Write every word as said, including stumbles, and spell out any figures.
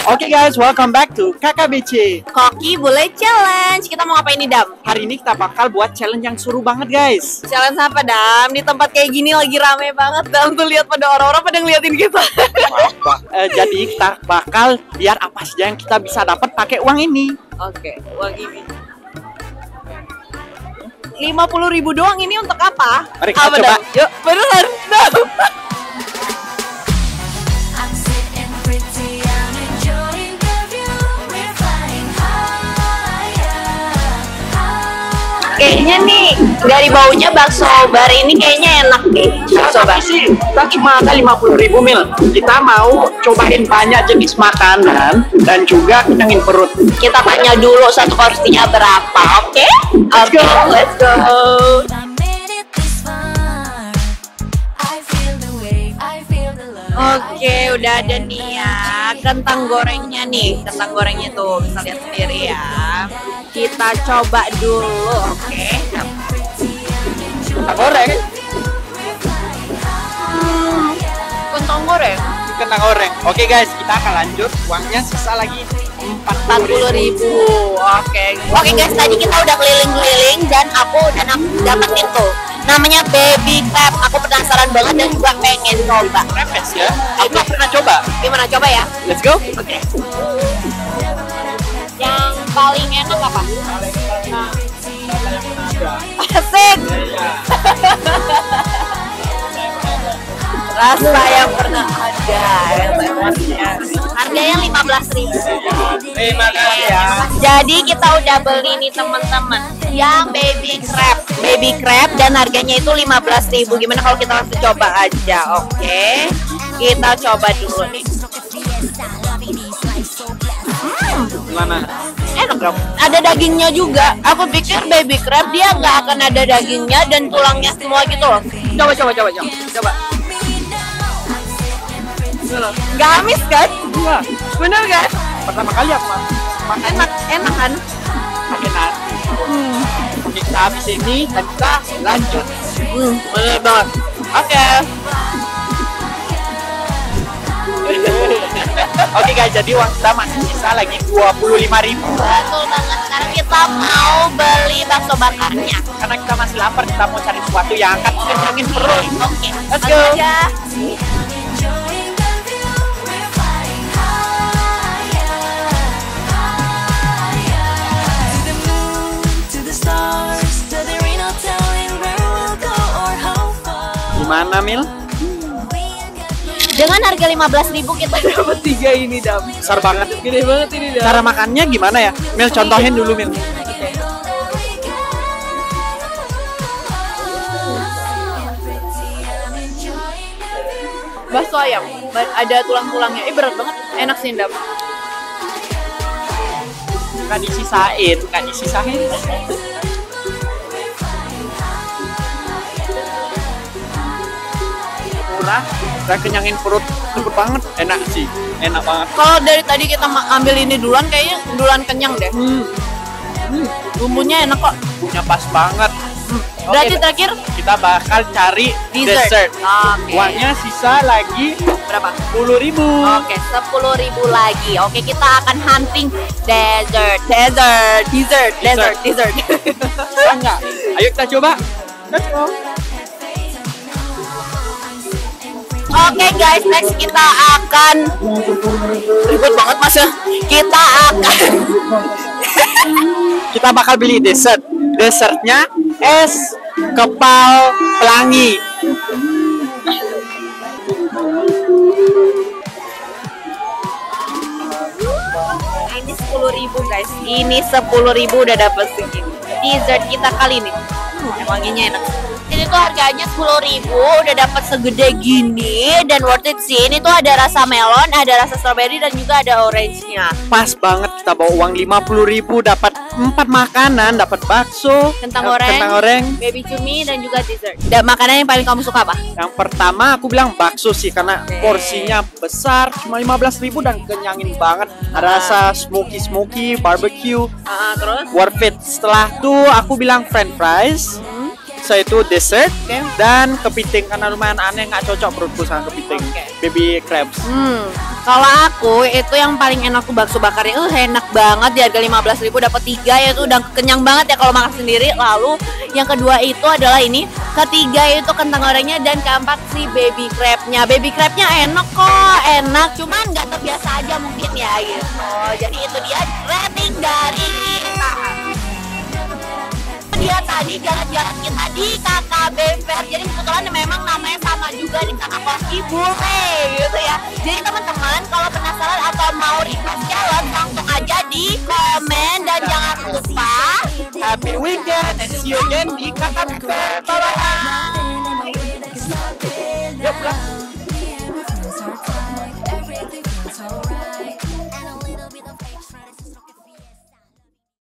Oke okay guys, welcome back to K K B C Koki Bule Challenge. Kita mau ngapain nih, Dam? Hari ini kita bakal buat challenge yang seru banget guys. Challenge apa, Dam? Di tempat kayak gini lagi rame banget, Dam. Tuh lihat pada orang-orang pada ngeliatin kita. uh, Jadi kita bakal biar apa saja yang kita bisa dapat pakai uang ini. Oke, okay, uang ini lima puluh ribu doang. Ini untuk apa? Mari kita apa, coba. Dam? Yuk, beneran, Dam. Kayaknya nih dari baunya bakso bar ini kayaknya enak nih. Coba sih, kita cuma ada lima puluh ribu mil. Kita mau cobain banyak jenis makanan dan juga kenyangin perut. Kita tanya dulu satu porsinya berapa, oke? Okay? Let's go, let's go. Oke, udah ada nih ya kentang gorengnya nih. Kentang gorengnya tuh bisa lihat sendiri ya. Kita coba dulu, oke? Okay. Kentang goreng. Hmm, kentang goreng. Kentang goreng. Oke guys, kita akan lanjut. Uangnya sisa lagi empat puluh ribu. Oke. Oke guys, tadi kita udah keliling-keliling dan aku udah dapetin tuh. Namanya baby crab. Aku penasaran banget dan juga pengen coba. Crabs ya? Aku nggak pernah coba. Gimana, coba ya? Let's go. Oke. Okay. Yang paling enak apa? Nah. Asik. Rasa yang pernah ada. Harganya lima belas ribu. Terima kasih ya. Jadi kita udah beli nih teman-teman yang baby crab, baby crab dan harganya itu lima belas ribu. Gimana kalau kita langsung coba aja? Oke, okay. Kita coba dulu nih. Hmm, gimana? Enak dong. Ada dagingnya juga. Aku pikir baby crab dia nggak akan ada dagingnya dan tulangnya semua gitu loh. Coba coba coba coba. Coba. Nggak amis kan? Enggak. Bener kan? Pertama kali aku makan. Enak, enak kan? Pakai nasi. Hmm. Oke, kita habis ini dan kita lanjut. Hmm, bener banget. Oke. Okay. Oke guys, jadi uang kita masih sisa lagi dua puluh lima ribu. Betul banget. Sekarang kita mau beli bakso bakarnya. Karena kita masih lapar, kita mau cari sesuatu yang akan kenyangin perut. Oke, okay. Let's go. Aja. Gimana Mil? Dengan harga lima belas ribu kita dapat tiga ini, Dam. Besar banget. Gede banget ini, Dam. Cara makannya gimana ya? Mil, contohin dulu Mil. Okay. Bakso ayam, ada tulang-tulangnya. Eh, berat banget. Enak sih, Dam. Nggak disisain, nggak disisain. Murah, saya kenyangin perut cepet banget, enak sih, enak banget. Kalau dari tadi kita ambil ini duluan, kayaknya duluan kenyang deh. Hmm. Hmm. Bumbunya enak kok. Bumbunya pas banget. Hmm. Berarti Oke, terakhir kita bakal cari dessert. dessert. Okay. Uangnya sisa lagi berapa? sepuluh ribu. Oke, sepuluh ribu lagi. Oke, kita akan hunting dessert, dessert, dessert, dessert, dessert. Bisa nggak? Ayo kita coba. Let's go. Oke okay guys, next kita akan ribet banget mas ya. Kita akan kita bakal beli dessert. Dessertnya es kepal pelangi. Ini sepuluh ribu guys. Ini sepuluh ribu udah dapet segini. Dessert kita kali ini. Hmm, wanginya enak. Ini tuh harganya sepuluh ribu, udah dapat segede gini dan worth it sih. Ini tuh ada rasa melon, ada rasa strawberry dan juga ada orange-nya. Pas banget, kita bawa uang lima puluh ribu dapat empat makanan, dapat bakso, kentang goreng, kentang goreng, baby cumi dan juga dessert. Dan makanan yang paling kamu suka apa? Yang pertama aku bilang bakso sih karena okay. Porsinya besar, cuma lima belas ribu dan kenyangin banget. Ada uh. rasa smoky smoky, barbecue. Uh, terus worth it. Setelah itu aku bilang french fries. Hmm. Saya itu dessert okay. Dan kepiting karena lumayan aneh, nggak cocok perutku sama kepiting. Okay. Baby crabs. Hmm. Kalau aku itu yang paling enak tuh bakso bakarnya, uh, enak banget di harga lima belas ribu dapat tiga, ya itu udah kenyang banget ya kalau makan sendiri. Lalu yang kedua itu adalah ini, ketiga itu kentang gorengnya, dan keempat si baby crabnya. Baby crabnya enak kok, enak, cuman nggak terbiasa aja mungkin ya gitu. Jadi itu dia rating dari kita. Dia tadi jalan-jalan kita di K K B Fair. Jadi kebetulan memang namanya sama juga di K K Koski Bule gitu ya. Jadi teman-teman kalau penasaran atau mau request jalan, langsung aja di komen, dan jangan lupa Happy weekend and see you again di K K B Fair. Bye bye. Yuk pulang.